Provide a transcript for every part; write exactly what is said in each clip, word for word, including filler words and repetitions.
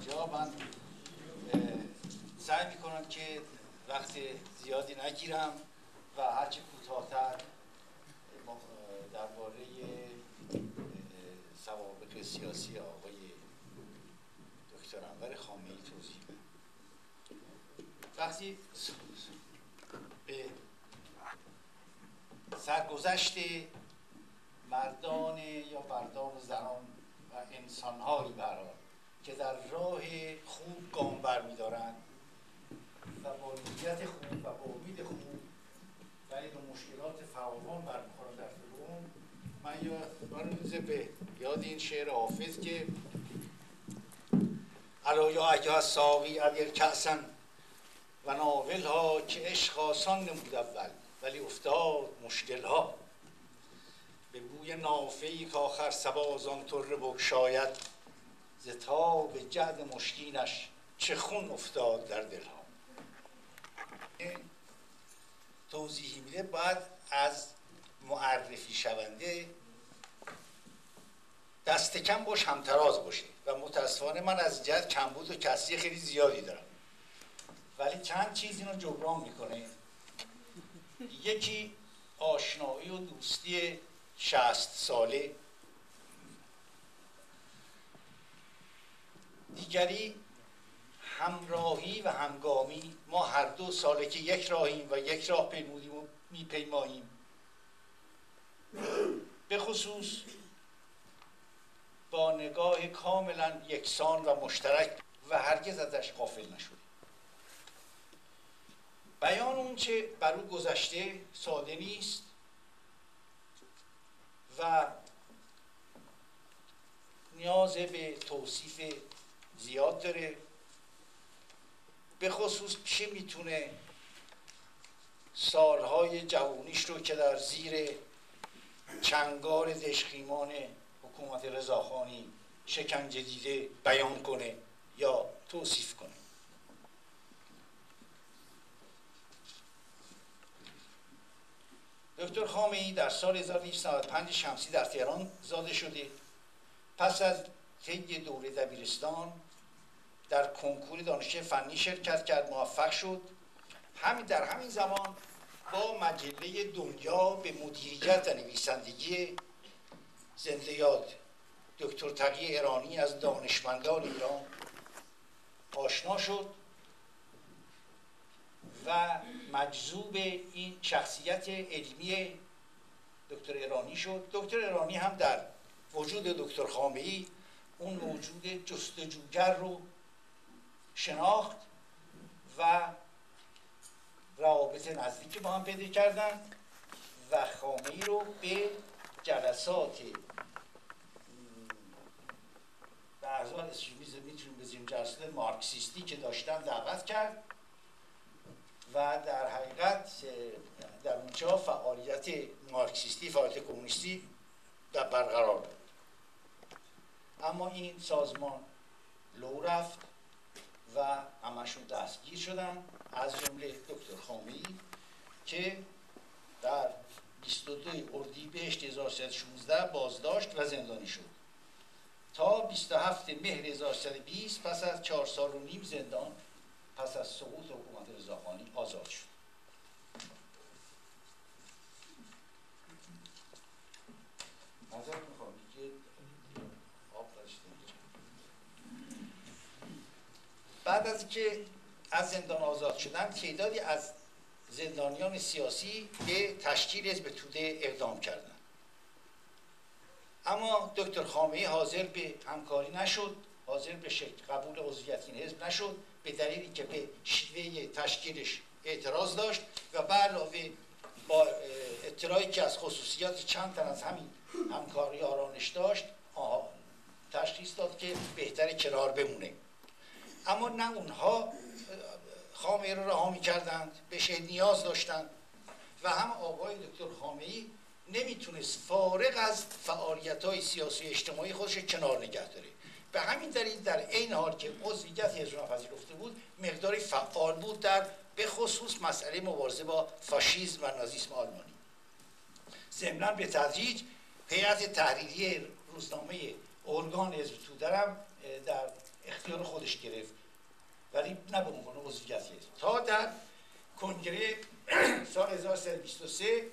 اینجا من سعی میکنم که وقت زیادی نگیرم و هرچه کوتاه‌تر درباره سوابق سیاسی آقای دکتر انور خامنه‌ای توضیح بدم. وقتی به سرگذشت مردان یا مردان و زنان و انسان‌هایی برای که در راه خوب گام برمی‌دارند و با نیت خوب و با امید خوب و این مشکلات فراوان برمی‌خورند در طول من یا به یاد این شعر حافظ که الا یا ایها الساقی ابیر کأسا و ناولها که عشق آسان نمود اول ولی افتاد مشکل‌ها به بوی نافه‌ای که آخر صبا زان طره بگشاید ز تاب جعد مشکینش چه خون افتاد در دلها. این توضیحی میده باید از معرفی شونده دست کم باش همتراز باشه و متاسفانه من از جهت کمبود و کسری خیلی زیادی دارم، ولی چند چیز اینو جبران میکنه. یکی آشنایی و دوستی شصت ساله، دیگری همراهی و همگامی. ما هر دو ساله که یک راهیم و یک راه پیمودیم و میپیماییم، به خصوص با نگاه کاملا یکسان و مشترک و هرگز ازش غافل نشده. بیان اون چه بر او گذشته ساده نیست و نیاز به توصیف زیاد داره، به خصوص چه میتونه سالهای جوانیش رو که در زیر چنگال دژخیمان حکومت رضاخانی شکنجه دیده بیان کنه یا توصیف کنه. دکتر خامنه‌ای در سال هزار و نهصد و نود و پنج شمسی در تهران زاده شده. پس از طی دوره دبیرستان در کنکور دانشگاه فنی شرکت کرد، موفق شد. همین در همین زمان با مجله دنیا به مدیریت و نویسندگی زنده یاد دکتر تقی ایرانی از دانشمندان ایران آشنا شد و مجذوب این شخصیت علمی دکتر ایرانی شد. دکتر ایرانی هم در وجود دکتر خامنه‌ای اون موجود جستجوگر رو شناخت و روابط نزدیکی با هم پیدا کردن و خامنه‌ای رو به جلسات در حال اسمیز میتونیم بزنیم جلسات مارکسیستی که داشتن دعوت کرد و در حقیقت در اونجا فعالیت مارکسیستی، فعالیت کمونیستی در برقرار بود. اما این سازمان لو رفت و همشون دستگیر شدن، از جمله دکتر خامنه‌ای که در بیست و دو اردیبهشت هزار و سیصد و شانزده بازداشت و زندانی شد تا بیست و هفتم مهر هزار و سیصد و بیست پس از چهار سال و نیم زندان، پس از سقوط حکومت رضاخانی آزاد شد. نظر میخوام که آب بعد از که از زندان آزاد شدن، تعدادی از زندانیان سیاسی به تشکیل حزب توده اقدام کردند. اما دکتر خامنه‌ای حاضر به همکاری نشد، حاضر به قبول عضویت این حزب نشد، به دلیلی که به شیوه تشکیلش اعتراض داشت و به علاوه با اطلاعی که از خصوصیات چند تن از همین همکاری آرانش داشت تشخیص داد که بهتره کنار بمونه. اما نه اونها خامنه‌ای رو رها می‌کردند، بهش نیاز داشتند و هم آقای دکتر خامنه‌ای نمیتونست فارغ از فعالیت‌های سیاسی و اجتماعی خودش کنار نگه داره. به همین دلیل در عین حال که عضویت حزب ناپذیرفته بود، مقداری فعال بود در به خصوص مسئله مبارزه با فاشیسم و نازیسم آلمانی. ضمناً به تدریج هیئت تحریریه روزنامه ارگان حزب توده هم در اختیار خودش گرفت، ولی نه به عنوان عضویت حزب. تا در کنگره سال هزار و سیصد و بیست و سه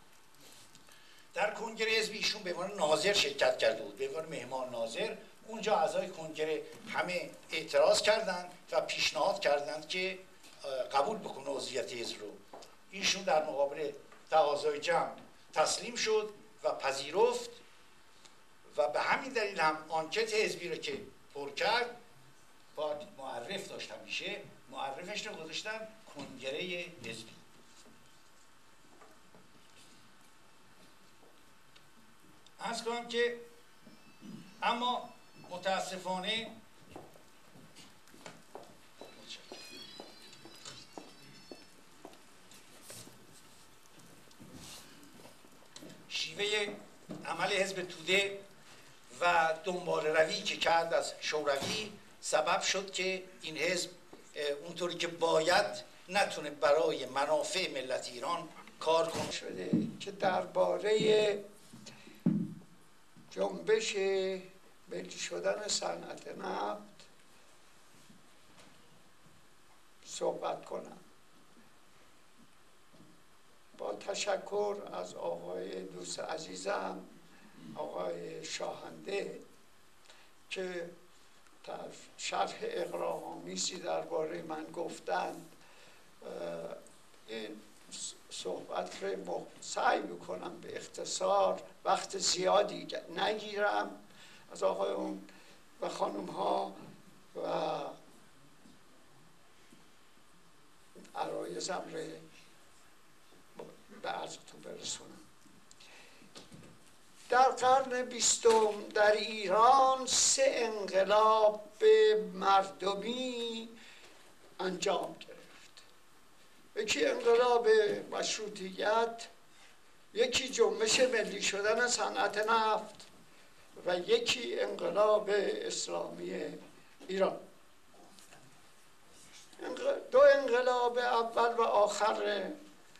در کنگره حزب ایشون به عنوان ناظر شرکت کرده بود، به عنوان مهمان ناظر. اونجا اعضای کنگره همه اعتراض کردند و پیشنهاد کردند که قبول بکنه عضویت حزب رو. ایشون در مقابل تقاضای جمع تسلیم شد و پذیرفت و به همین دلیل هم آنکت حزبی رو که پر کرد باید معرف داشت، همیشه معرفش رو گذاشتن کنگره حزبی. عرض کنم که اما متاسفانه شیوه عمل حزب توده و دنبال روی که کرد از شوروی سبب شد که این حزب اونطوری که باید نتونه برای منافع ملت ایران کار کنه. شده که درباره جنبش ملی شدن صنعت نفت صحبت کنم. با تشکر از آقای دوست عزیزم آقای شاهنده که در شرح اغراق‌آمیزی درباره من گفتند، این صحبت رو سعی میکنم به اختصار، وقت زیادی نگیرم، از آقایون و خانم ها و عرایزم رو به عرضتون برسونم. در قرن بیستم در ایران سه انقلاب مردمی انجام گرفت. یکی انقلاب مشروطیت، یکی جنبش ملی شدن صنعت نفت و یکی انقلاب اسلامی ایران. دو انقلاب اول و آخر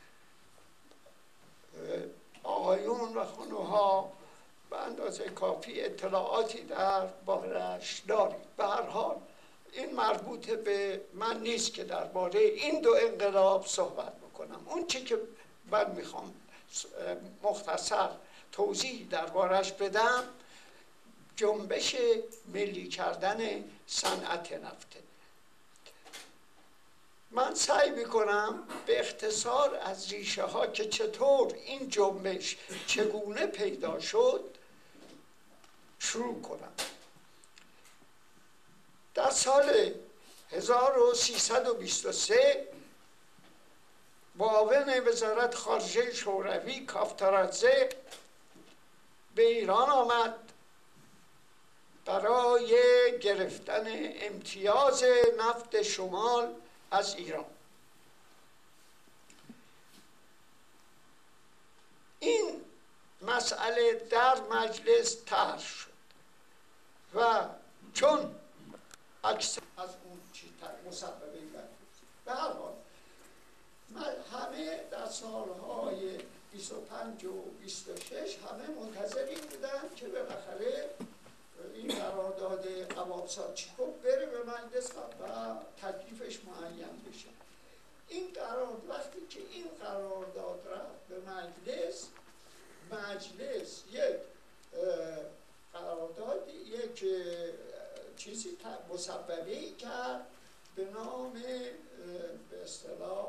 آقایون و خانوها به اندازه کافی اطلاعاتی در بارش دارید. به هر حال این مربوط به من نیست که درباره این دو انقلاب صحبت بکنم. اون چی که من میخوام مختصر توضیح دربارش بدم جنبش ملی کردن صنعت نفته. من سعی میکنم به اختصار از ریشه ها که چطور این جنبش چگونه پیدا شد شروع کنم. در سال هزار و سیصد و بیست و سه معاون وزارت خارجه شوروی کافتارادزه به ایران آمد برای گرفتن امتیاز نفت شمال از ایران. این مسئله در مجلس طرح شد و چون اکثر از اون چی مسببه به هر حال همه در سالهای بیست و پنج و بیست و شش همه منتظر این بودن که بالاخره این قرارداد قوابسادچیکوف بره به مجلس و تکلیفش معین بشه. این قرارداد وقتی که این قرارداد رفت به مجلس، مجلس یک قرارداد یک چیزی مسببه‌ای کرد به نام به اصطلاح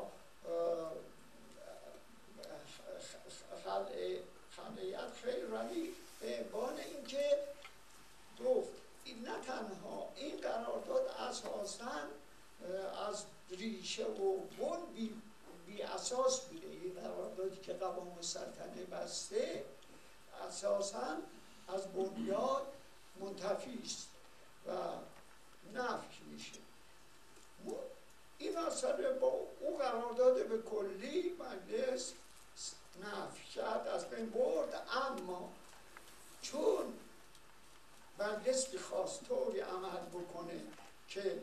خلیعت خیلی روی به عنوان اینکه گفت این نه تنها این قرارداد اساساً از ریشه و بن بی, بی اساس بوده. این قراردادی که قوام السلطنه بسته اساساً از بنیاد منتفی است و نفی میشه. این مسئله با او قرارداد به کلی مجلس نفی کرد، از بین برد. اما چون مجلس می‌خواست طوری عمل بکنه که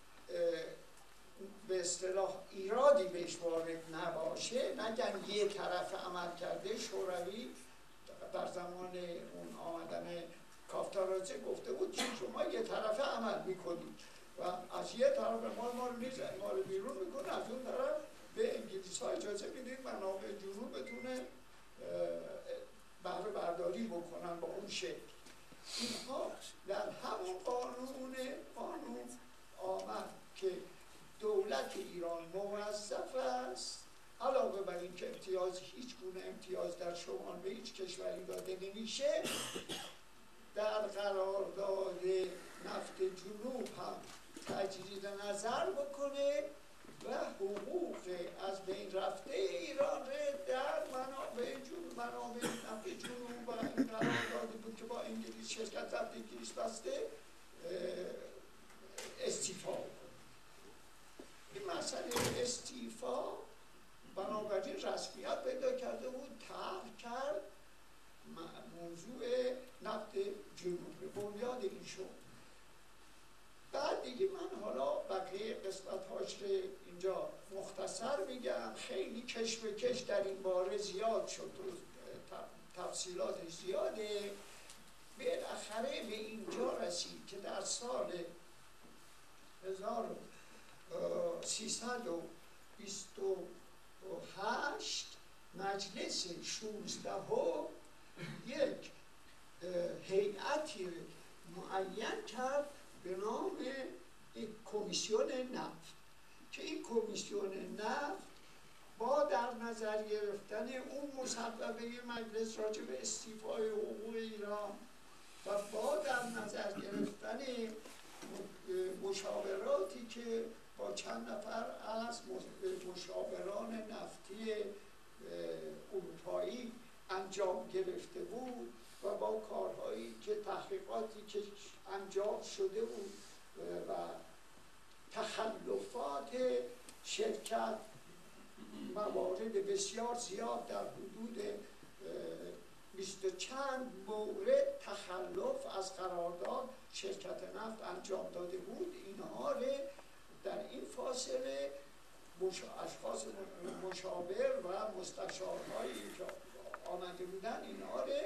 به اصطلاح ایرادی بهش وارد نباشه، نگن یه طرف عمل کرده، شوروی در زمان اون آمدن کافتاراضی گفته بود که شما یه طرفه عمل میکنید و از یه طرف ما ما رو میزن ما رو بیرون میکنه، از اون طرف به انگلیس ها اجازه میدید منابع جنوبتونه بهره برداری بکنن با اون شکل. اینها در همون قانون قانون آمد که دولت ایران موظف است علاوه بر این که امتیاز هیچ گونه امتیاز در شمال به هیچ کشوری داده نمیشه، در قرارداد نفت جنوب هم تجدید نظر بکنه و حقوق از بین رفته ایران در منابع جنوب منابع نفت جنوب و این قراردادی بود که با انگلیس شرکت نفت انگلیس بسته استیفا بکنه. این مسئله استیفا بنابراین رسمیت پیدا کرده بود، طرح کرد موضوع نفت جنوب به بنیاد این شد. بعد دیگه من حالا بقیه قسمت هاش رو اینجا مختصر میگم، خیلی کش به کش در این باره زیاد شد و تفصیلاتش زیاده. بالاخره به اینجا رسید که در سال هزار و سیصد و بیست و هشت مجلس شانزدهم یک هیئتی معین کرد به نام کمیسیون نفت که این کمیسیون نفت با در نظر گرفتن اون مصوبه مجلس راجع به استیفای حقوق ایران و با در نظر گرفتن مشاوراتی که با چند نفر از مشاوران نفتی اروپایی انجام گرفته بود و با کارهایی که تحقیقاتی که انجام شده بود و تخلفات شرکت موارد بسیار زیاد در حدود بیست و چند مورد تخلف از قرارداد شرکت نفت انجام داده بود. اینها رو در این فاصله اشخاص مشاور و مستشارهایی که آمده بودن اینها رو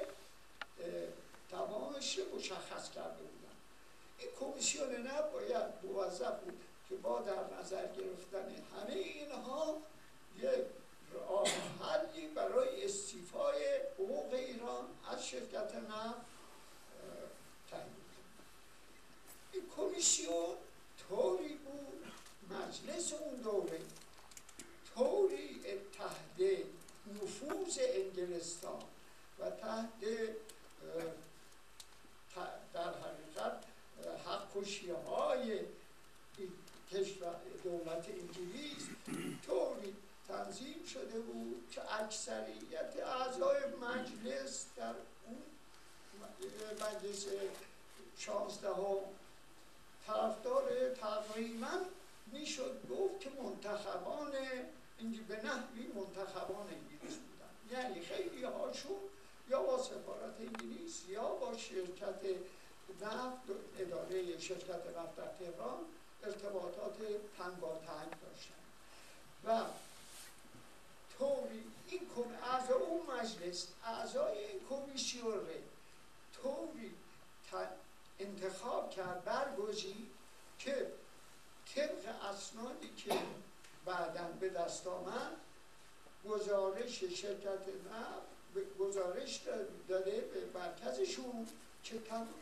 تمامش مشخص کرده بودن. این کمیسیون نفت باید موظف بود که با در نظر گرفتن همه اینها یک راه حلی برای استیفای حقوق ایران از شرکت نفت تعیین کنه. این کمیسیون طوری بود، مجلس اون دوره طوری تحت نفوذ انگلستان و تحت در حقیقت حق‌کشی های کشور دولت انگلیس طوری تنظیم شده بود که اکثریت اعضای مجلس در اون مجلس شانزدهم طرفدار تقریبا میشد گفت که منتخبان به نحوی منتخبان انگلیس بودن، یعنی خیلی هاشون یا با سفارت انگلیس یا با شرکت نفت اداره شرکت نفت در تهران ارتباطات تنگاتنگ داشتن و طوری این اعضای اون مجلس اعضای این کمیسیون رو طوری انتخاب کرد برگزید که طبق اسنادی که بعداً به دست آمد گزارش شرکت نفت گزارش داده به مرکزشون که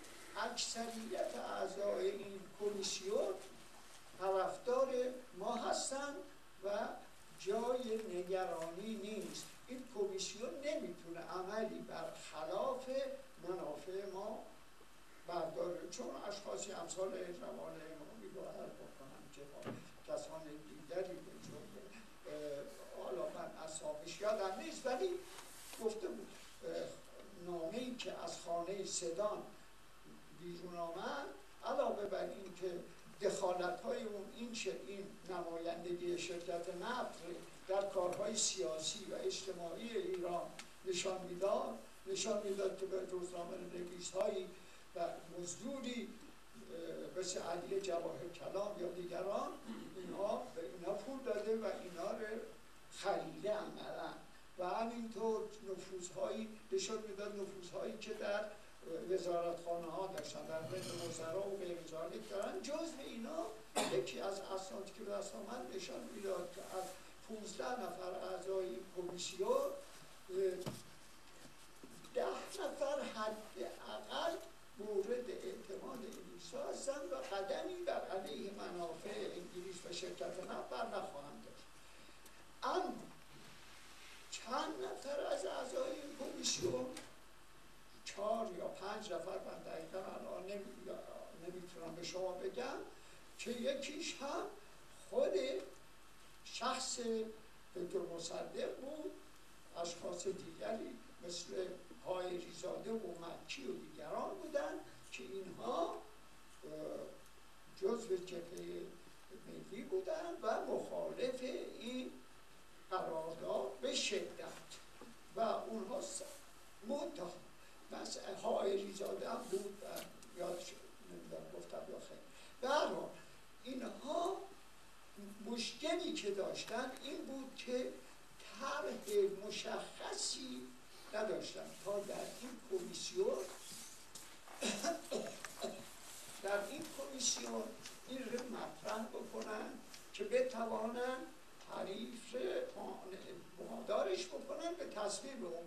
اکثریت اعضای این کمیسیون طرفدار ما هستند و جای نگرانی نیست. این کمیسیون نمیتونه عملی بر خلاف منافع ما برداره، چون اشخاصی امثال جمال امامی رو هر بکنم که کسان دیگری به جمله حالا من اسامش یادم نیست، ولی گفته بود نامه‌ای که از خانه سدان بیرون آمد علاوه بر این که دخالت‌های اون این این نمایندگی شرکت نفت در کارهای سیاسی و اجتماعی ایران نشان میداد نشان میداد که به روزنامه نویس‌هایی و مزدوری مثل علی جواهر کلام یا دیگران اینها به اینا پول داده و اینا رو خریده عملاً و همینطور نفوذهایی نشان میداد نفوذهایی که در وزارتخانه ها داشتن، در بین وزرا و غیر ذالک دارن. جزو اینا یکی از اسنادی که دست آمد نشان میداد که از پونزده نفر اعضای کمیسیون ده نفر حداقل مورد اعتماد انگلیس‌ها هستند و قدمی بر علیه منافع انگلیس و شرکت نفت بر نخواهند داشت. اما چند نفر از اعضای این کمیسیون، چهار یا پنج نفر، من دقیقا الان نمیتونم به شما بگم، که یکیش هم خود شخص دکتر مصدق بود، اشخاص دیگری مثل حائری‌زاده و مکی و دیگران بودن که اینها جزو جبهه ملی بودن و مخالف این قرارداد به شدت و اونها منتها بس حائری‌زاده هم بود، یادش نمیدونم گفتم یا خیلی. به هر حال اینها مشکلی که داشتن این بود که طرح مشخصی نداشتن تا در این کمیسیون در این کمیسیون این رو مطرح بکنن که بتوانن تعریف مادارش بکنن به تصویب اون.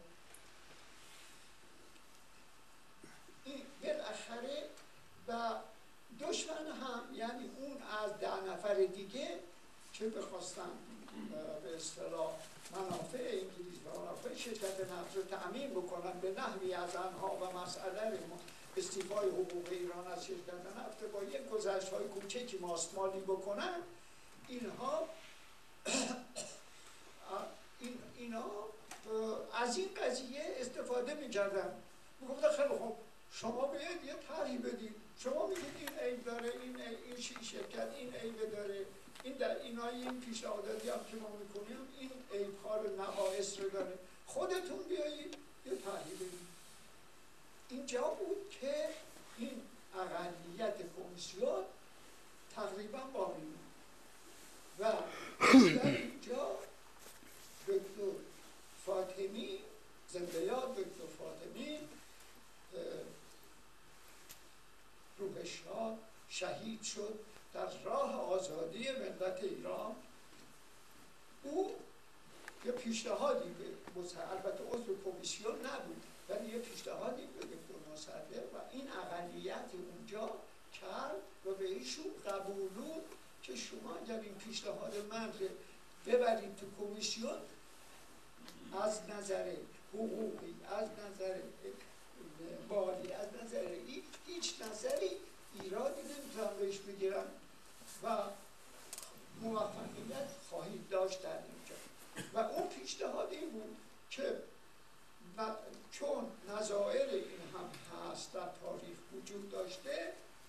این بالاخره و دشمن هم، یعنی اون از ده نفر دیگه که بخواستن به اصطلاح منافع انگلیس و منافع شرکت نفت رو تأمین بکنن به نحوی از آنها و مسئله استیفای حقوق ایران از شرکت نفت با یک گذشت‌های کوچکی ماستمالی بکنن، اینها این اینا از این قضیه استفاده می‌کردن. میگفتن خیلی خوب شما بیاید یه طرحی بدید، شما میگید این عیب داره، این این شرکت این عیب داره، این در اینای این پیشنهاداتی هم که ما میکنیم این عیب‌ها رو نقائص رو داره، خودتون بیایید یه طرحی بدید. اینجا بود که این اقلیت کمیسیون تقریبا باقی بود و در اینجا دکتر فاطمی، زنده یاد دکتر فاطمی روح شاد شهید شد در راه آزادی ملت ایران. او یه پیشنهادی به البته عضو کمیسیون نبود ولی یه پیشنهادی به دکتر مصدق و این اقلیت اونجا کرد و به ایشون قبولون که شما اگر این پیشنهاد من رو ببرید تو کمیسیون از نظر حقوقی، از نظر مالی، از نظر هیچ نظری ایرادی نمیتونم بهش بگیرم و موفقیت خواهید داشت در اینجا. و اون پیشنهاد این بود که چون نظائر این هم هست در تاریخ وجود داشته،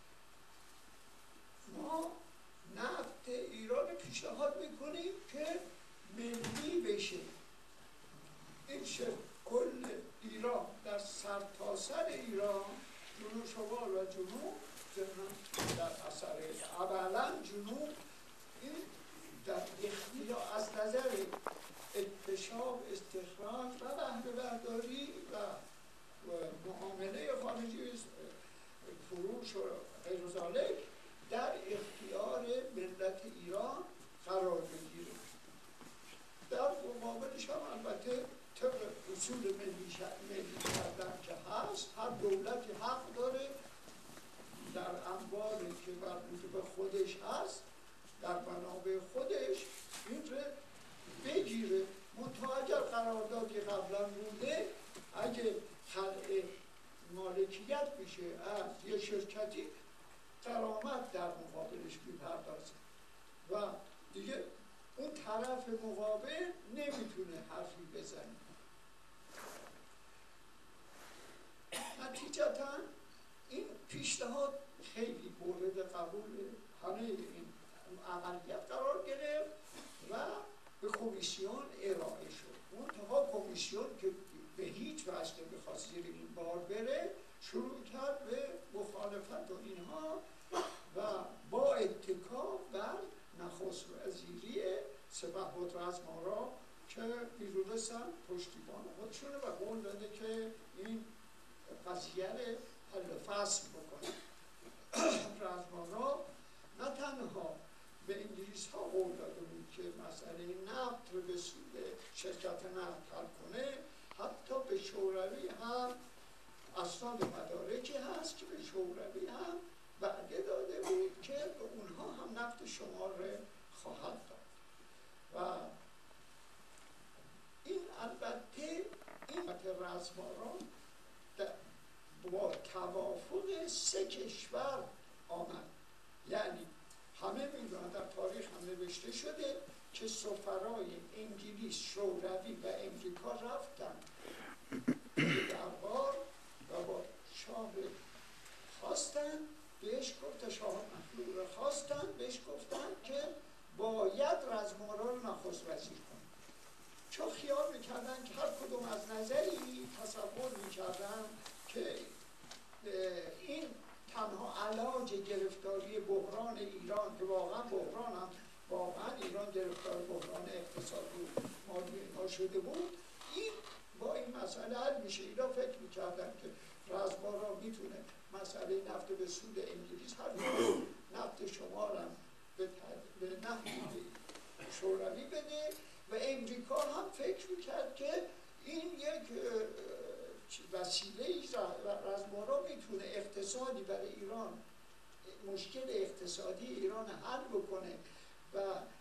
ما نفت ایران پیشنهاد میکنیم که ملی بشه. این شد کل ایران در سرتاسر ایران، جنوب شمال و جنوب، در اثر اولا جنوب، این در اختیار از نظر اکتشاف، استخراج و بهره برداری و معامله خارجی، فروش و غیر ذالک در اختیار ملت ایران قرار بگیره. در مقابلش هم البته طبق اصول ملی کردن که هست، هر دولتی حق داره در اموالی که مربوط به خودش هست، در منابع خودش این رو بگیره. منتها اگر قراردادی قبلا بوده، اگه خلع مالکیت بشه از یه شرکتی، غرامت در مقابلش میپردازه و دیگه اون طرف مقابل نمیتونه حرفی بزنه. نتیجتا این پیشنهاد خیلی مورد قبول همه این اقلیت قرار گرفت و به کمیسیون ارائه شد. منتها کمیسیون که به هیچ وجه نمیخواست زیر این بار بره، شروع کرد به مخالفت و اینها و با اتکا بر نخست وزیری سپهبد رزمارا که میدونستن پشتیبان خودشونه و قول داده که این قضیه رو حل فصل بکنن. رزمارا نه تنها به انگلیس ها قول داده بود که مسئله نفت رو به سود شرکت نفت حل کنه، حتی به شوروی هم اسناد مدارکی هست که به شوروی هم وعده داده بود که به اونها هم نفت شمال رو خواهد داد. و این البته این رزمارا با توافق سه کشور آمد. یعنی همه میدونن در تاریخ هم نوشته شده که سفرای انگلیس، شوروی و امریکا رفتن به دربار و با شاه خواستن بهش گفت، شاه مخلوع خواستن بهش گفتن که باید رزمارا رو نخست وزیر کنن، چون خیال میکردن که هر کدوم از نظری تصور میکردن که این تنها علاج گرفتاری بحران ایران، که واقعا بحران هم واقعا ایران گرفتار بحران اقتصادی و مالی ما شده بود، این با این مسئله حل میشه. اینا فکر میکردن که رزمارا میتونه مسئله نفت به سود انگلیس حل کنه، نفت شمال هم به, به نفت شوروی بده، و امریکا هم فکر میکرد که این یک وسیله رزمارا میتونه اقتصادی برای ایران، مشکل اقتصادی ایران حل بکنه و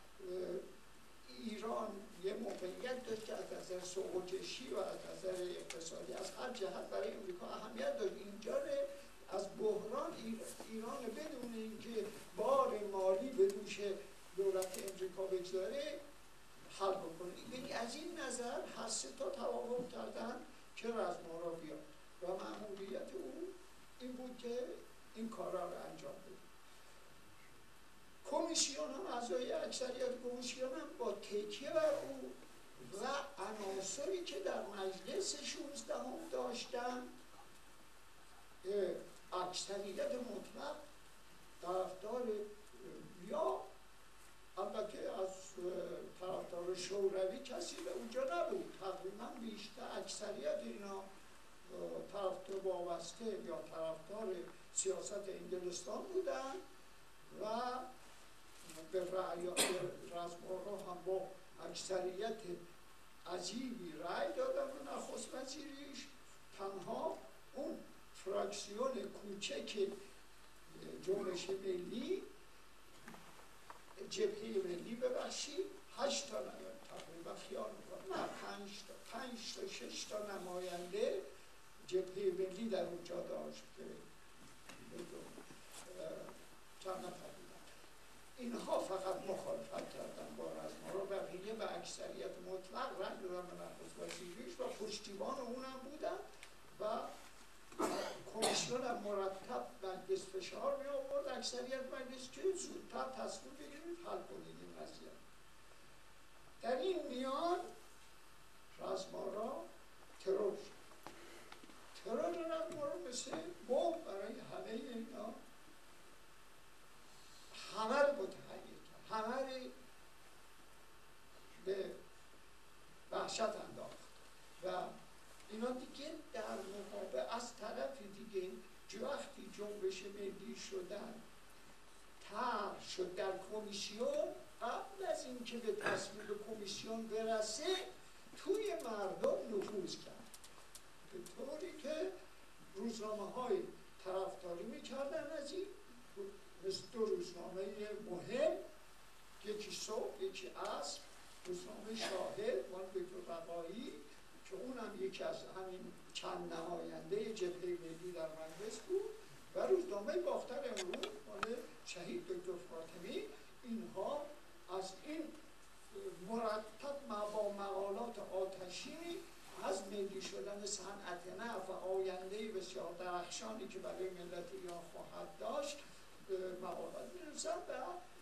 ایران یه موقعیت داشت که از نظر سوق و کشی و از نظر اقتصادی از هر جهت برای امریکا اهمیت داشت. اینجا از بحران ایران بدون اینکه بار مالی به دوش دولت امریکا بگذاره حل بکنه. یعنی از این نظر هر سه تا توافق کردن که رزمارا بیاد و مأموریت او این بود که این کارا رو انجام بده. کمیسیون هم، اعضای اکثریت کمیسیون هم با تکیه بر او و عناصری که در مجلس شانزدهم داشتن، اکثریت مطلق طرفدار، یا البته از طرفدار شوروی کسی به اونجا نبود، تقریبا بیشتر اکثریت اینا طرفدار وابسته یا طرفدار سیاست انگلستان بودن و به رزمارا هم با اکثریت عجیبی رأی دادن و نخست وزیریش. تنها اون فراکسیون کوچک جنبش ملی، جبهه ملی ببخشید، هشت تا تقریبا خیال میکنم نه پنج تا پنج تا شش تا نماینده جبهه ملی در اونجا داشت که چند نفر بودن. اینها فقط مخالفت کردن با رزمارا، بقیه به اکثریت مطلق رنگ دادن به نخست وزیریش و پشتیبان اونم بودن و کمیسیون هم مرتب مجلس فشار می آورد اکثریت مجلس که زودتر تصمیم بگیرید حل کنید این قضیه. در این میان رزمارا ترور شد. ترور رزمارا مثل بمب برای همه اینا همه رو متحیر کرد، همه رو به وحشت انداخت و اینا دیگه در مقابل از طرف دیگه وقتی جنبش ملی شدن طرح شد در کمیسیون، قبل از اینکه به تصویب کمیسیون برسه توی مردم نفوذ کرد، به طوری که روزنامه های طرفداری میکردن از این، مثل دو روزنامه مهم، یکی صبح یکی عصر، روزنامه شاهد مال دکتر بقایی که اونم یکی از همین چند نماینده جبهه ملی در مجلس بود، و روزنامه باختر امروز مال شهید دکتر فاطمی. اینها از این مرتب با مقالات آتشینی از ملی شدن صنعت نفت و آینده بسیار درخشانی که برای ملت ایران خواهد داشت مقالات می‌نویسن و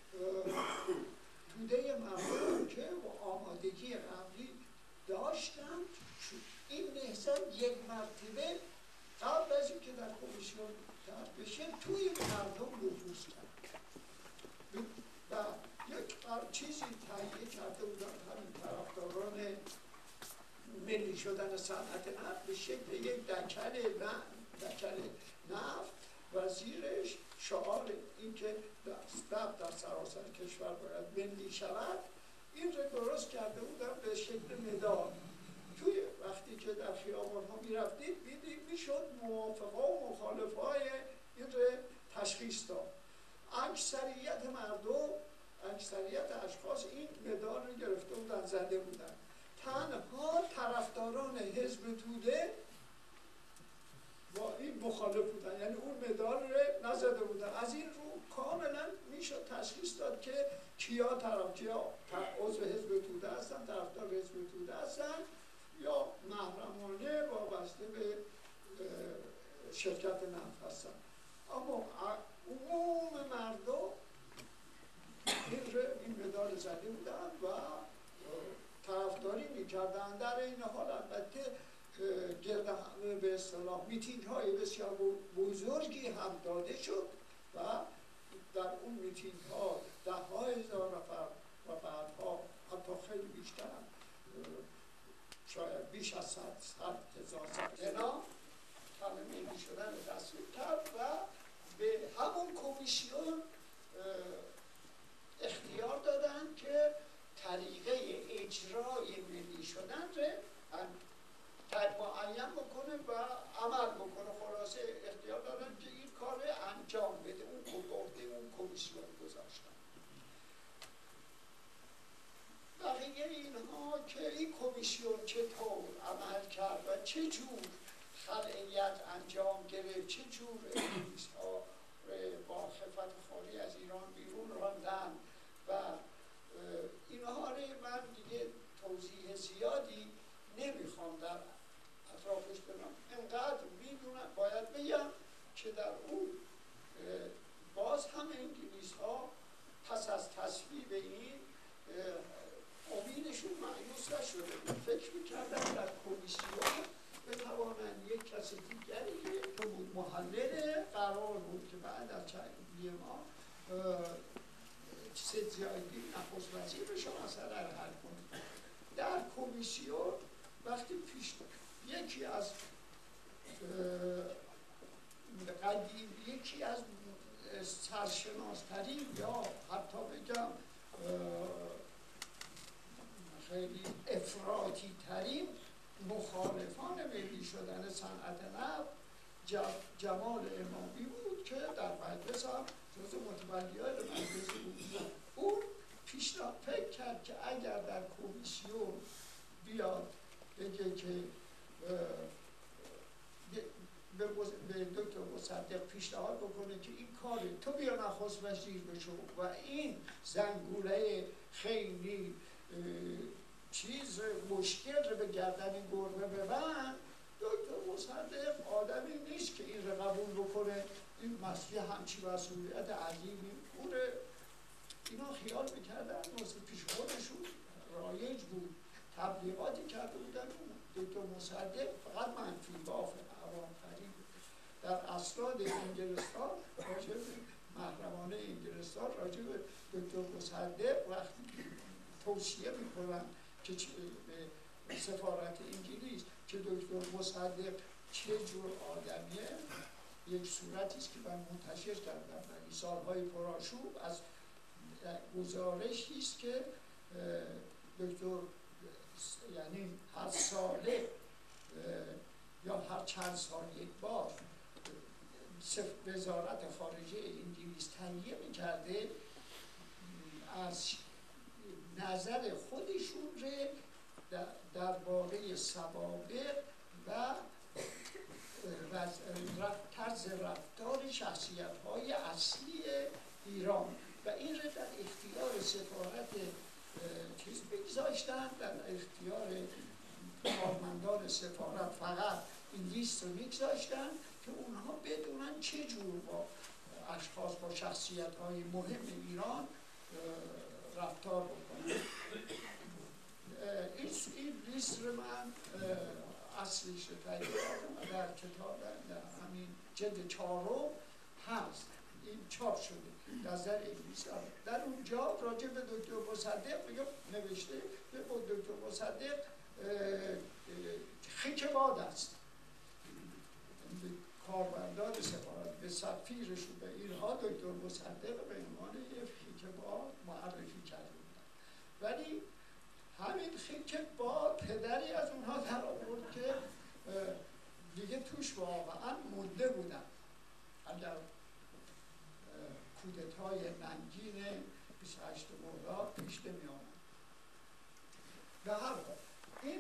توده مردم که با آمادگی قبلی داشتن. این نهضت یک مرتبه قبل از اینکه در کمیسیون طرح بشه توی مردم نفوذ کرد و یک چیزی تهیه کرده بودن همین طرفداران ملی شدن صنعت نفت به شکل یک دکل محتکر نفت و زیرش شعار این که نفت در سراسر کشور باید ملی شود، این رو درست کرده بودن به شکل مدال. توی وقتی که در خیابان ها می رفتید میدید میشد موافقا و مخالفای این رو تشخیص داد. اکثریت مردم، اکثریت اشخاص این مدال رو گرفته بودن، زده بودن. تنها طرفداران حزب توده با این مخالف بودن، یعنی اون مدال رو نزده بودن. از این رو کاملا میشد تشخیص داد که کیا طرف کیا عضو حزب توده هستن، طرفدار حزب توده هستن یا محرمانه وابسته به شرکت نفت هستن. اما عموم مردم این, این مدال زده بودن و طرفداری میکردن. در این حال البته گرد به اصطلاح میتینگ های بسیار بزرگی هم داده شد و در اون میتینگ ها ده ها هزار نفر و بعدها حتی خیلی بیشتر، شاید بیش از صد هزار اینا تمامی شدن رو تصویب کرد و به همون کمیسیون اختیار دادن که طریقه اجرای ملی شدن رو معین بکنه و عمل بکنه. خلاصه اختیار دادن که این کار انجام بده. اون کمپورته اون کمیسیون گذاشتن. بقیه اینها که این کمیسیون چطور عمل کرد و چه جور خلعیت انجام گرفت، چه جور انگلیس ها با خفت خاری از ایران بیرون راندن و اینها رو من دیگه توضیح زیادی نمیخوام در اطرافش بدم. انقدر میدونم باید بگم که در اون باز هم انگلیس ها پس از تصویب این امیدشون مایوس نشده. فکر میکردن در کمیسیون بتوانند یک کس دیگری که بود محلل قرار بود که بعد از چند ما سید زیادی نخست وزیر بشه مسئله رو حل کنه. در کمیسیون وقتی پیش یکی از قدیم یکی از سرشناسترین یا حتی بگم خیلی افراطی ترین مخالفان ملی شدن صنعت نفت جمال امامی بود که در مجلس هم جز متولیان مجلس بود. اون پیشنهاد فکر کرد که اگر در کمیسیون بیاد بگه که به دکتر مصدق پیشنهاد بکنه که این کاره تو بیا نخست وزیر بشو و این زنگوله خیلی چیز مشکل رو به گردن گربه ببند، دکتر مصدق آدمی نیست که این رو قبول بکنه. این مسئله همچی مسئولیت عظیمی اونه. اینا خیال میکردن واسه پیش خودشون رایج بود، تبلیغاتی کرده بودن. دکتر مصدق فقط منفی باف عوام‌فریب در اسناد انگلستان راجع به محرمانه انگلستان راجع به دکتر مصدق وقتی توصیه میکنن که به سفارت انگلیس که دکتر مصدق چه جور آدمیه، یک صورتی است که من منتشر کردم در این سالهای پرآشوب از گزارشی است که دکتر یعنی هر ساله یا هر چند سال یک بار وزارت خارجه انگلیس تهیه میکرده از نظر خودشون رو درباره سوابق و طرز رفتار شخصیت‌های اصلی ایران و این رو در اختیار سفارت چیز بگذاشتن، در اختیار کارمندان سفارت فقط این لیست رو بگذاشتن که اونها بدونن چه جور با اشخاص با شخصیت‌های مهم ایران رفتار بکنن. این لیست رو من اصلیش رو تهیه کردم و در کتاب در همین جلد چهارم هست. این چاپ شده نظر انگلیس. در اونجا راجع به دکتر مصدق میگم نوشته که با دکتر مصدق خیک باد است. کارمندان سفارت به سفیرش و به اینها دکتر مصدق به عنوان یک خیکه‌باد معرفی کرده بودن، ولی همین خیکه‌باد پدری از اونها در آورد که دیگه توش واقعا مونده بودن. اگر کودتای ننگین بیست و هشتم مرداد پیش نمی آمد. به هر حال این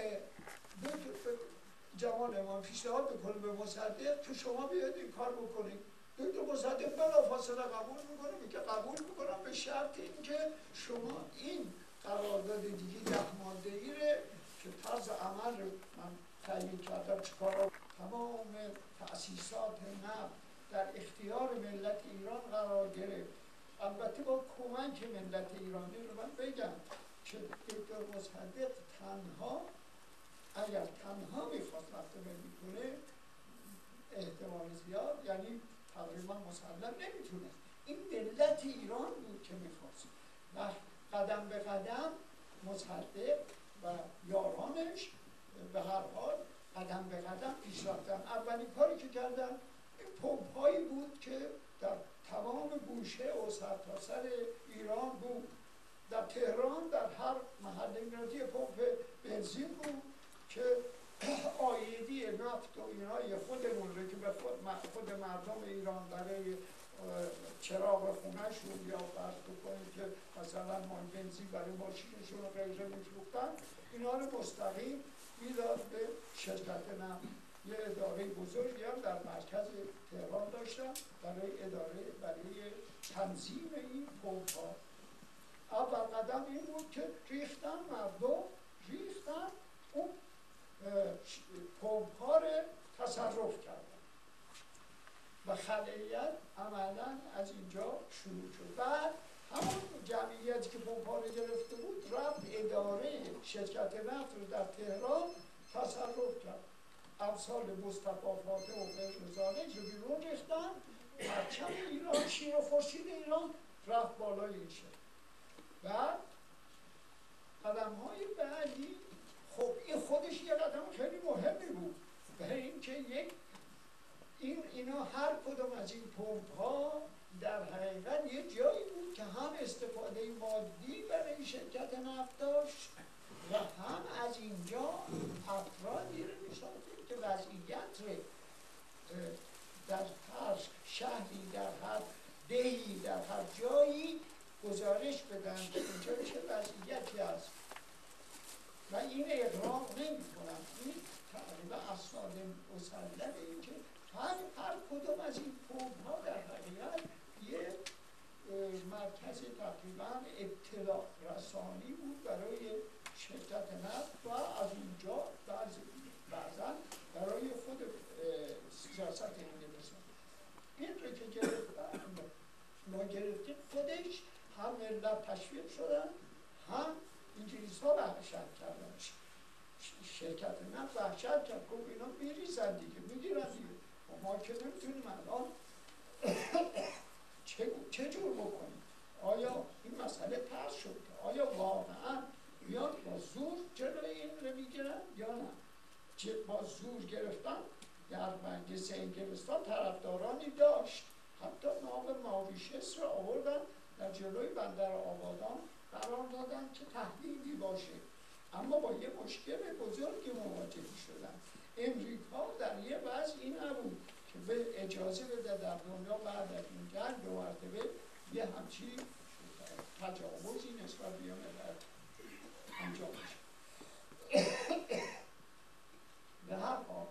جوان امام پیشنهاد میکنه به مصدق که شما بیاید این کار بکنید. دکتر مصدق بلافاصله قبول میکنه، میگه قبول میکنم به شرط اینکه شما این قرارداد دیگه ده ماده‌ای که طرز عمل رو من تعیین کردم چیکارا تمام تأسیسات نفت در اختیار ملت ایران قرار گرفت. البته با کمک ملت ایرانی رو من بگم که دکتر مصدق تنها اگر تنها میخواست رفته میکنه احتمال زیاد یعنی تقریبا مسلم نمیتونست. این ملت ایران بود که میخواست و قدم به قدم مصدق و یارانش به هر حال قدم به قدم پیش رفتن. اولین کاری که کردن این پمپ هایی بود که در تمام گوشه و سرتاسر ایران بود. در تهران در هر محله میرفتی پمپ بنزین بود که آیدی نفت و اینای خودمون رو که به خود, خود مردم ایران برای چراغ خونهشون یا فرض بکنید که مثلا ما بنزین برای ماشینشون رو غیره میفروختن، اینا رو مستقیم میداد به شرکت نفت. یه اداره بزرگی هم در مرکز تهران داشتن برای اداره برای تنظیم این پمپ ها. اول قدم این بود که ریختن مردم ریختن اون پمپ ها رو تصرف کردن و خلیت عملا از اینجا شروع شد. بعد همون جمعیتی که پمپ ها رو گرفته بود رفت اداره شرکت نفت رو در تهران تصرف کرد. امثال مصطفی فاتح و غیرزاده رو بیرون ریختن، پرچم ایران شیر و خورشید ایران رفت بالای این شد. بعد قدم های بعدی خب این خودش یه قدم خیلی مهمی بود، برای اینکه یک این اینا هر کدوم از این پمپ ها در حقیقت یه جایی بود که هم استفاده مادی برای شرکت نفت داشت و هم از اینجا افرادی رو می‌ساختیم که وضعیت رو در هر شهری در هر دهی در هر جایی گزارش بدن که اینجا چه وضعیتی هست و این اقرام نمی کنم. این تقریبا اسناد مسلمه این که هر, هر کدوم از این پمپ ها در حقیقت یه مرکز تقریبا اطلاع رسانی بود برای شرکت نفت و از اینجا بعضا برای خود سیاست انگلستان. این رو که گرفتن ما گرفتیم خودش هم ملت تشویق شدن هم انگلیس ها وحشت کردن. شرکت نفت وحشت کرد گفت اینا میریزن دیگه میگیرن دیگه ما که نمیتونیم الان چه جور بکنیم؟ آیا این مسئله طرح شد که آیا واقعا بیان با زور جلوی این رو میگیرن یا نه؟ با زور گرفتن در مجلس انگلستان طرفدارانی داشت، حتی نام ماویشس رو آوردن در جلوی بندر آبادان قرار دادن که تهدیدی باشه، اما با یه مشکل بزرگی مواجه شدن. امریکا در یه وضعی نبود که به اجازه بده در دنیا بعد از این جنگ دو مرتبه یه همچی تجاوزی نسبت به ملت انجام بشه. به هر حال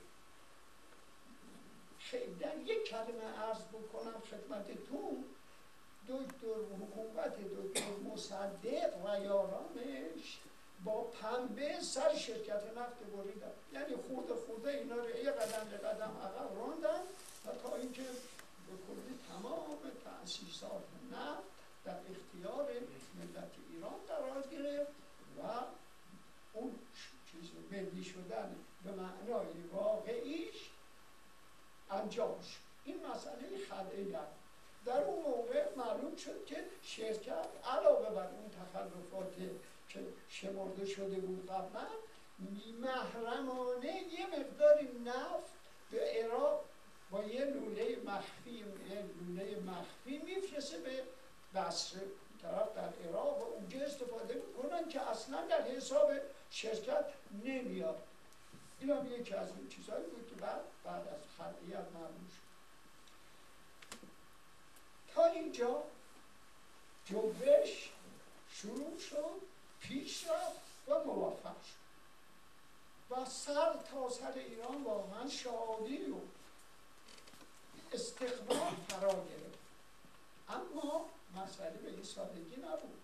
در یک کلمه عرض بکنم خدمتتون، دکتر حکومت دکتر مصدق و یارانش با پنبه سر شرکت نفت بریدن، یعنی خورده خورده اینا رو یه قدم به قدم عقب راندن و تا اینکه به کلی تمام تأسیسات نفت در اختیار ملت ایران قرار گرفت و اون چیز ملی شدن به معنای واقعیش انجام شد. این مسئله خلعیت در اون موقع معلوم شد که شرکت علاوه بر اون تخلفات که شمرده شده بود قبلا محرمانه یه مقداری نفت به عراق با یه لوله مخفی یه لوله مخفی میفرسته به بصره طرف در عراق و اونجا استفاده میکنن که اصلا در حساب شرکت نمیاد. این هم یکی از اون چیزهایی بود که بعد بعد از خلعیت معلوم شد. تا اینجا جنبش شروع شد، پیش رفت و موفق شد و سر تا سر ایران واقعا شادی و استقبال فرا گرفت. اما مسئله به این سادگی نبود.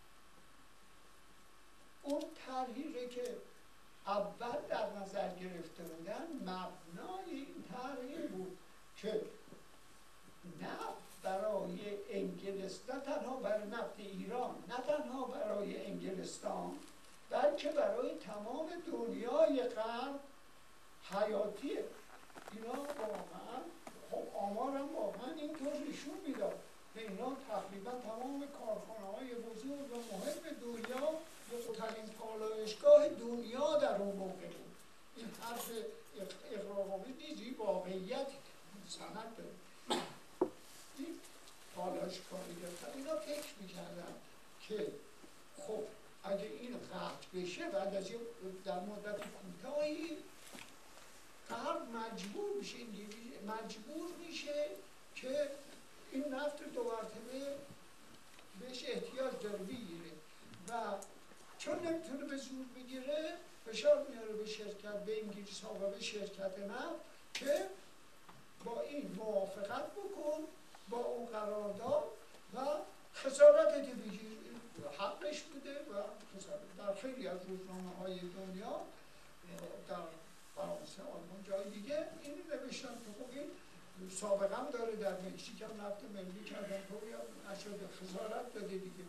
اون طرحی که اول در نظر گرفته بودن مبنای این طرحی بود که نفت برای انگلستان، نه تنها برای نفت ایران، نه تنها برای انگلستان، بلکه برای تمام دنیای غرب حیاتیه. اینا واقعا خب آمارم واقعا اینطور نشون میداد که اینا تقریبا تمام کارخانه های بزرگ و مهم دنیا بزرگترین پالایشگاه دنیا در اون موقع بود. این حرف اقراقامی نیزی واقعیت سند داره. این پالایشگاهی گرفتن اینا فکر میکردن که خب اگه این قطع بشه بعد از در مدت کوتاهی غرب مجبور میشه مجبور میشه که این نفت دو مرتبه بهش احتیاج داره بگیره و چون نمیتونه به زور بگیره فشار میاره به شرکت، به انگلیس ها و به شرکت نفت که با این موافقت بکن با اون قرارداد و خسارت ده بگیر. حقش بوده و خسارت. در خیلی از روزنامه های دنیا در فرانسه، آلمان، جای دیگه این نوشتن که خب این سابقه هم داره، در مکزیک هم نفت ملی کردن تو یا نشده، خسارت داده دیگه.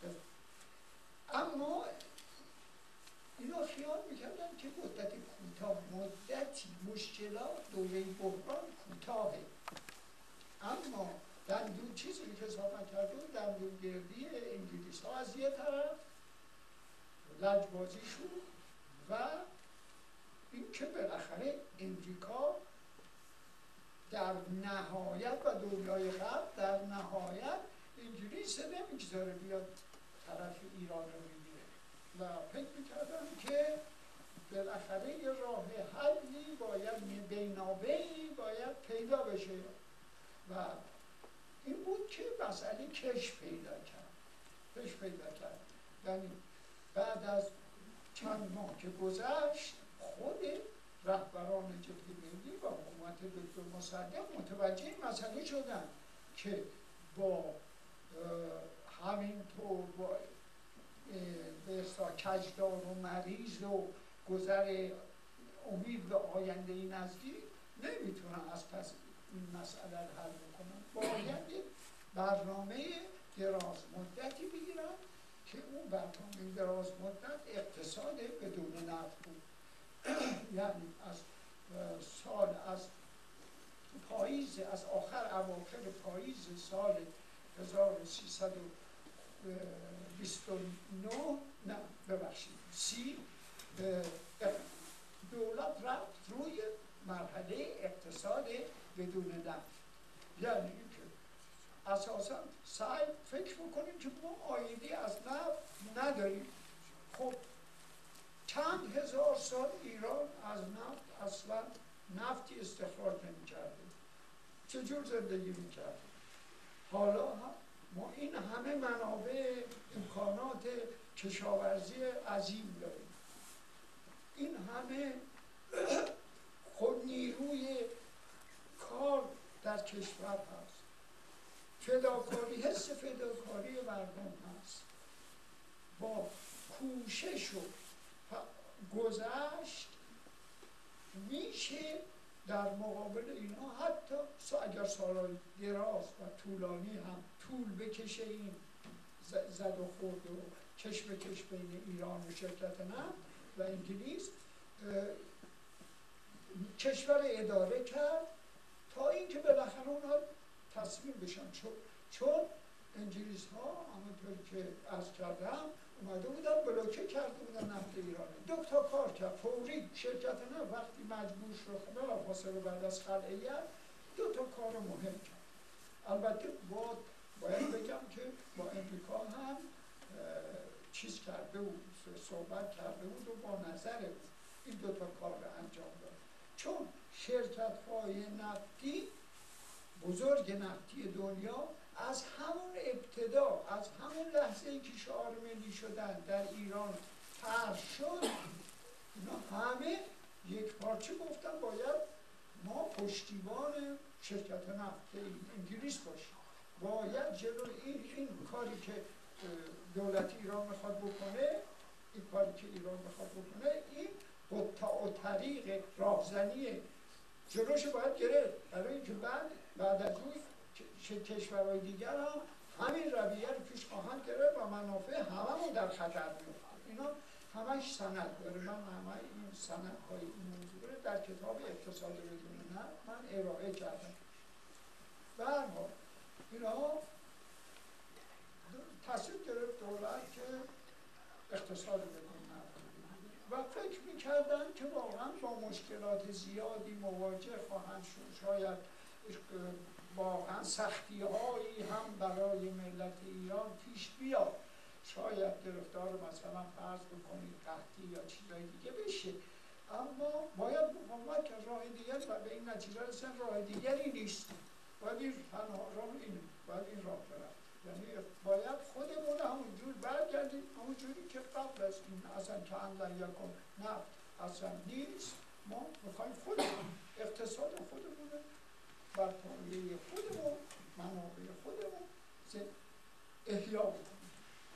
اما اینا خیال میکردن که مدت کوتاه مدتی مشکلات دوره بحران کوتاهه، اما دندون چیزی که حساب کرده بود دندون گردی انگلیس ها از یه طرف لجبازی شد و این که بالاخره امریکا در نهایت و دنیای غرب در نهایت انگلیس نمیگذاره بیاد طرف ایران رو بگیره و فکر میکردن که بالاخره یه راه حلی باید بینابینی باید پیدا بشه و این بود که مسئله کش پیدا کرد کش پیدا کرد یعنی بعد از چند ماه که گذشت خود رهبران جبهه ملی و حکومت دکتر مصدق متوجه این مسئله شدن که با همینطور با به اصطلاح کجدار و مریض و گذر امید به آینده نزدیک نمیتونن از پس این مسئله رو حل بکنن. باید یک برنامه دراز مدتی بگیرن که اون برنامه دراز مدت اقتصاد بدون نفت بود. یعنی از سال از پاییز از آخر اواخر پاییز سال هزار و سیصد و بیست و نه نه ببخشید سی دولت رفت روی مرحله اقتصاد بدون نفت. یعنی اینکه اساسا سعی فکر میکنیم که ما آیدی از نفت نداریم. خب چند هزار سال ایران از نفت اصلا نفتی استخراج نمی‌کرده. چجور زندگی می‌کرده؟ حالا ما این همه منابع امکانات کشاورزی عظیم داریم، این همه خود نیروی کار در کشور هست، فداکاری حس فداکاری مردم هست، با کوشش و گذشت میشه در مقابل اینا حتی اگر سالهای دراز و طولانی هم طول بکشه این زد و خورد و کش به کش بین ایران و شرکت نفت و انگلیس کشور اداره کرد تا اینکه بالاخره اونا تسلیم بشن. چون چون انگلیس ها همونطور که عرض کردم اومده بودن بلوکه کرده بودن نفت ایران. دو تا کار کرد فوری. شرکت نفت وقتی مجبور شد بلافاصله بعد از خلعیت دو تا کار مهم کرد. البته با باید بگم که با امریکا هم چیز کرده بود، صحبت کرده بود و با نظر بود این دو تا کار رو انجام داد. چون شرکت های نفتی بزرگ نفتی دنیا از همون ابتدا، از همون لحظه ای که شعار ملی شدن در ایران پخش شد، اینا همه یک پارچه گفتن باید ما پشتیبان شرکت نفت انگلیس باشیم، باید جلو این, این کاری که دولت ایران میخواد بکنه، این کاری که ایران میخواد بکنه، این قطع و طریق راهزنی جلوش باید گرفت، برای اینکه بعد بعد از اون کشورهای دیگر هم همین رویه رو پیش خواهند گرفت و منافع هممون در خطر میفته. اینا همش سند داره. من همه این سندهای این موضوع رو در کتاب اقتصاد بدون نفت من ارائه کردم. به هر حال اینا تصمیم گرفت دولت که اقتصاد بدون نفت و فکر میکردن که واقعا با مشکلات زیادی مواجه خواهند شد. شاید واقعا سختی هایی هم برای ملت ایران پیش بیاد، شاید گرفتار مثلا فرض بکنید قحطی یا چیزای دیگه بشه، اما باید مقاومت کرد. راه دیگر و به این نتیجه رسیدن راه دیگری نیست، باید این تنها راه اینه، باید این راه برد. یعنی باید خودمون همونجور برگردیم، همونجوری که قبل از این اصلا که اندر یکن نفت اصلا نیست، ما میخوایم خودمون اقتصاد خودمون بر پایه خودمون، منابع خودمون احیا بکنیم.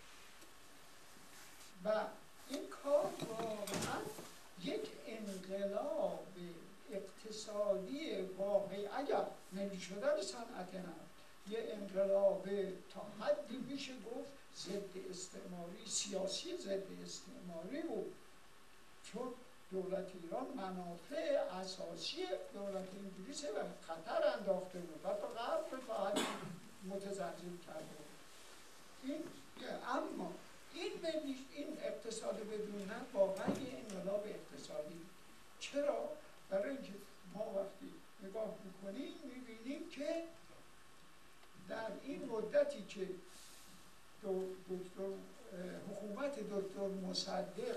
و این کار واقعا یک انقلاب اقتصادی واقعی، اگر نمی شدن صنعت نفت، یه انقلاب تا حدی میشه گفت ضد استعماری، سیاسی ضد استعماری بود، چون دولت ایران منافع اساسی دولت انگلیس و خطر انداخته بود، حتی غرب رو تا حدی متزلزل کرده بود. این اما این این اقتصاد بدون نفت واقعا یه انقلاب اقتصادی. چرا؟ برای اینکه ما وقتی نگاه میکنیم میبینیم که در این مدتی که دکتر حکومت دکتر مصدق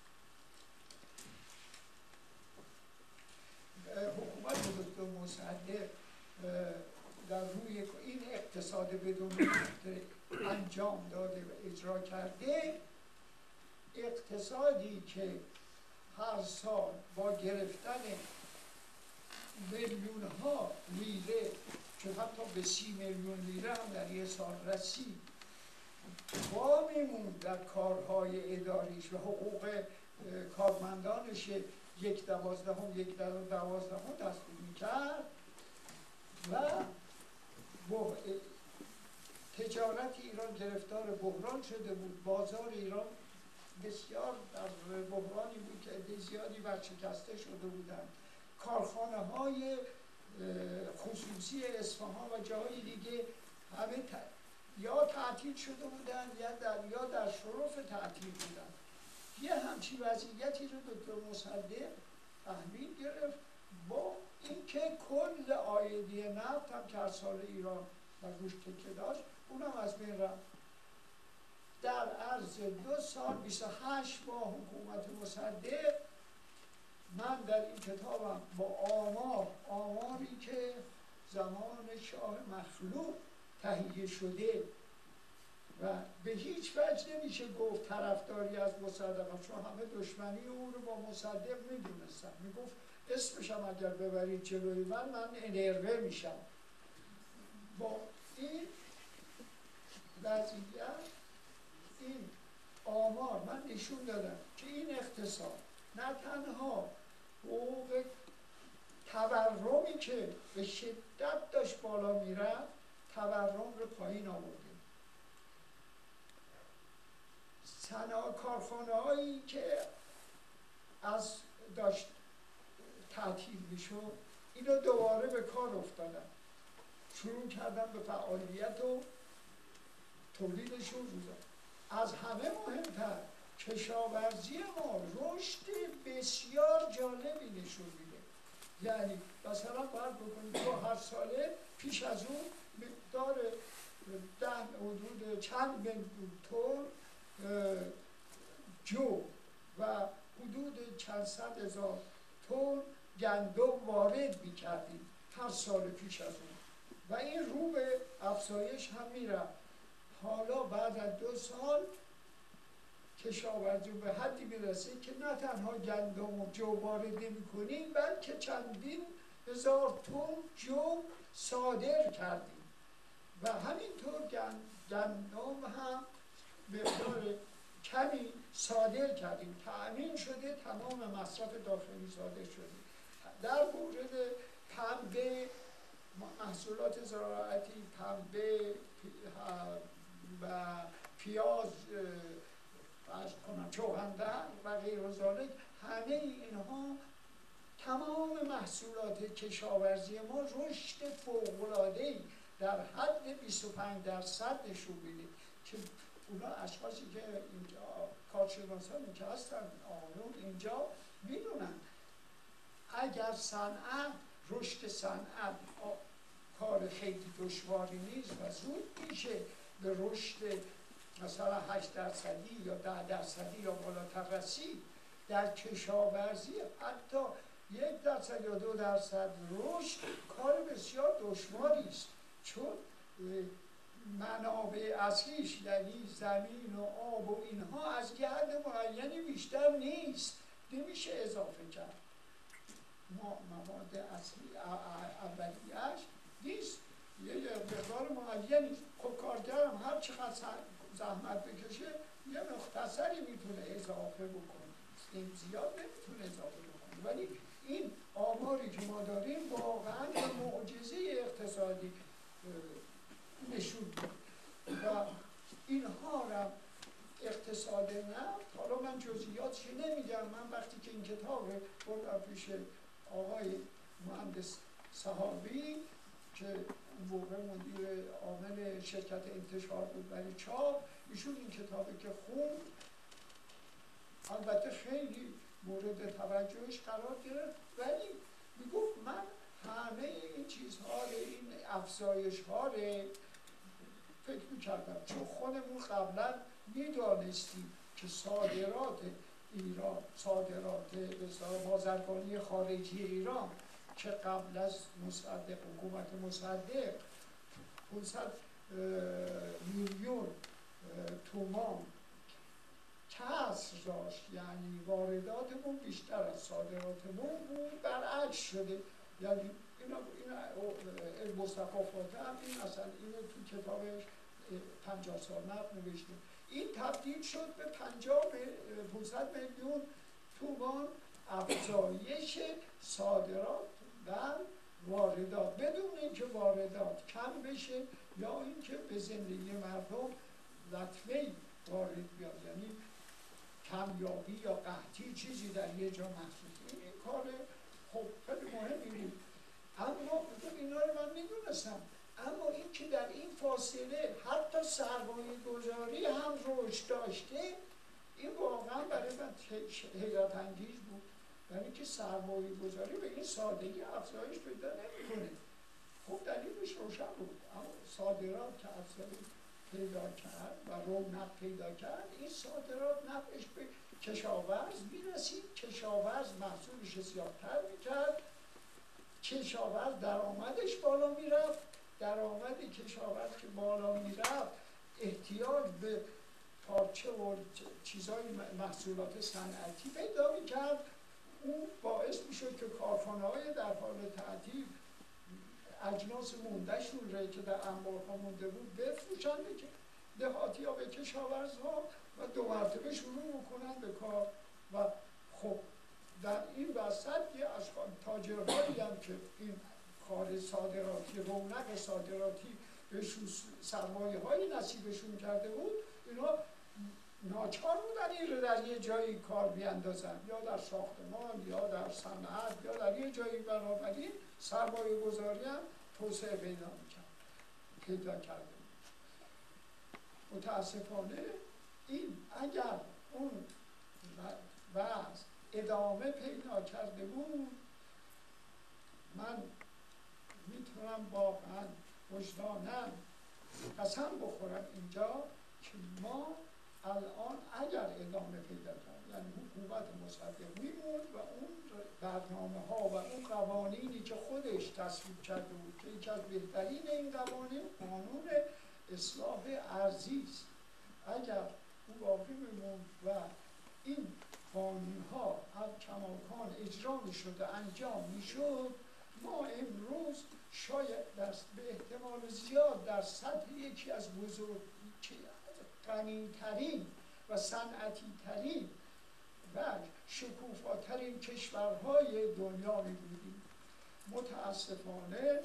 حکومت دکتر مصدق در روی این اقتصاد بدون نفت انجام داده و اجرا کرده، اقتصادی که هر سال با گرفتن میلیون ها لیره که حتی به سی میلیون لیره هم در یه سال رسید، با میموند در کارهای اداریش و حقوق کارمندانش یک دوازدهم یک دوازدهم تصمیم میکرد و تجارت ایران گرفتار بحران شده بود. بازار ایران بسیار در بحرانی بود که عده زیادی ورشکسته شده بودند. کارخانه های خصوصی اصفهان و جاهای دیگه همه یا تعطیل شده بودند یا در یا در شرف تعطیل بودند. یه همچین وضعیتی رو دکتر مصدق تحویل گرفت با اینکه کل عایدی نفت هم که از سال ایران و روش تکیه داشت اونم از بین رفت. در عرض دو سال بیست و هشت ماه حکومت مصدق، من در این کتابم با آمار آماری که زمان شاه مخلوع تهیه شده و به هیچ وجه نمیشه گفت طرفداری از مصدق، چون همه دشمنی او رو با مصدق میدونستن، میگفت اسمشم اگر ببرید جلوی من من انرژه میشم. با این وضعیت این آمار من نشون دادم که این اقتصاد نه تنها حقوق تورمی که به شدت داشت بالا میرفت تورم رو پایین آورده، صنایع کارخانه هایی که از داشت تعطیل میشد اینو دوباره به کار افتادن، شروع کردن به فعالیت و تولیدشون روزا. از همه مهمتر کشاورزی ما رشد بسیار جالبی نشون میده. یعنی مثلا باید بکنید تو هر ساله پیش از اون مقدار ده حدود چند میلیون تن جو و حدود چند صد هزار تن گندم وارد میکردیم هر سال پیش از اون و این رو به افزایش هم میرفت. حالا بعد از دو سال کشاورزی به حدی میرسه که نه تنها گندم و جو وارد نمی‌کنیم بلکه چندین هزار تن جو صادر کردیم و همینطور گندم هم مقدار کمی صادر کردیم. تأمین شده تمام مصرف داخلی صادر شده. در مورد پنبه، محصولات زراعتی، پنبه و پیاز، فرض کنم چوغندر و غیر و ذالک، همه اینها تمام محصولات کشاورزی ما رشد فوق‌العاده‌ای در حد بیست و پنج درصد نشون میده که اونا اشخاصی که اینجا کارشناسانی که هستن آقایون اینجا میدونن اگر صنعت، رشد صنعت کار خیلی دشواری نیست و زود میشه به رشد مثلا هشت درصدی یا ده درصدی یا بالاتر رسید. در کشاورزی حتی یک درصد یا دو درصد رشد کار بسیار دشواری است، چون منابع اصلیش یعنی زمین و آب و اینها از یه حد معینی بیشتر نیست، نمیشه اضافه کرد. مواد اصلی اولیه‌اش نیست، یه مقدار معینی. خب کارگرم هر چقدر زحمت بکشه یه مختصری میتونه اضافه بکنه، زیاد نمیتونه اضافه بکنه. ولی این آماری که ما داریم واقعا معجزه اقتصادی نشون میده و اینها را اقتصاد نفت، حالا من جزئیاتش نمیگم، من وقتی که این کتاب بردم پیش آقای مهندس صحابی که اون موقع مدیر عامل شرکت انتشار بود برای چاپ، ایشون این کتابی که خوند البته خیلی مورد توجهش قرار گرفت، ولی میگفت من همه این چیزها رو، این افزایش ها رو فکر میکردم، چون خودمون قبلا میدانستیم که صادرات ایران، صادرات بازرگانی خارجی ایران که قبل از مصدق، حکومت مصدق پانصد میلیون تومان کسر داشت، یعنی وارداتمون بیشتر از صادراتمون بود، برعکس شده. یعنی اینا اینا مصطفی فاطمی هم این مثلا اینو تو کتابش پنجاه سال نقل نوشته، این تبدیل شد به پنجاه پانصد میلیون تومان افزایش صادرات در واردات، بدون اینکه واردات کم بشه یا اینکه به زندگی مردم لطمه‌ای وارد بیاد، یعنی کمیابی یا قحطی چیزی در یه جا محسوس. این این کار خب خیلی مهمی بود، اما اینا رو من میدونستم. اما این که در این فاصله حتی سرمایه گذاری هم رشد داشته، این واقعا برای من حیرت انگیز بود، برای اینکه سرمایه گذاری به این سادگی افزایش پیدا نمی‌کنه. خب دلیلش روشن بود، اما صادرات که افزایش پیدا کرد و رونق پیدا کرد، این صادرات نفعش به کشاورز میرسید، کشاورز محصولش زیادتر میکرد، کشاورز درآمدش بالا میرفت، درآمد کشاورز که بالا میرفت احتیاج به پارچه و چیزای محصولات صنعتی پیدا میکرد، اون باعث میشد که کارخانه‌های در حال تعطیل اجناس موندهشون رو که در انبارها مونده بود بفروشن به دهاتی ها، به کشاورزها و دو مرتبه شروع میکنن به کار. و خب در این وسط یه از تاجرهایی هم که این کار صادراتی، رونق صادراتی بهشون سرمایه های نصیبشون کرده بود، اینا ناچار بودن این رو در یه جایی کار بیاندازن، یا در ساختمان یا در صنعت یا در یه جایی. بنابراین سرمایه گذاری هم توسعه پیدا میکرد، پیدا کرده. متاسفانه این اگر اون وضع ادامه پیدا کرده بود، من میتونم واقعا وجدانم قسم بخورم اینجا که ما الان اگر ادامه پیدا کرد، یعنی حکومت مصدق میموند و اون برنامه ها و اون قوانینی که خودش تصویب کرده بود که یکی از بهترین این قوانین قانون اصلاح ارضی است، اگر او باقی میموند و این قانون ها هم کماکان اجرا میشد و انجام میشد، ما امروز شاید در به احتمال زیاد در سطح یکی از بزرگ غنی‌ترین و صنعتی ترین و شکوفاترین کشورهای دنیا می بودیم. متاسفانه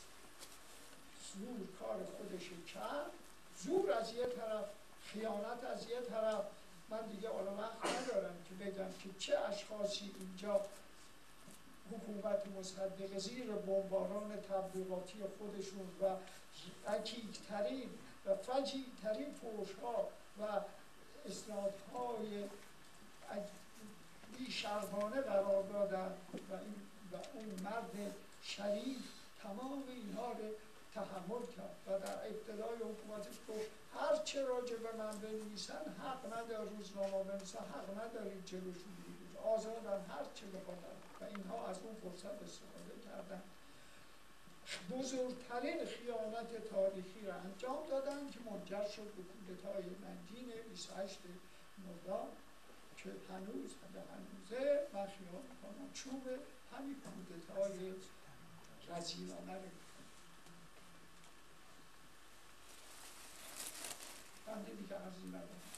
زور کار خودش کرد، زور از یه طرف، خیانت از یه طرف. من دیگه حالا وقت ندارم که بگم که چه اشخاصی اینجا حکومت مصدق زیر بمباران تبلیغاتی خودشون و رکیک‌ترین و فجیع‌ترین فحش‌ها و اسنادهای بی‌شرمانه قرار دادن و, این و اون مرد شریف تمام اینها رو تحمل کرد و در ابتدای حکومتش گفت هر چه راجع به من بنویسن حق نداره، روزنامه بنویسن حق ندارید جلوشون بگیرید، آزادن هر چه بخوادن و اینها از اون فرصت استفاده کردن. بزرگترین خیانت تاریخی را انجام دادن که منجر شد به کودتای ننگین بیست و هشت مرداد که هنوز به هنوزه من خیال میکنم چوب همین کودتای رزیلانه رو بنده دیگه عرضی ندارم.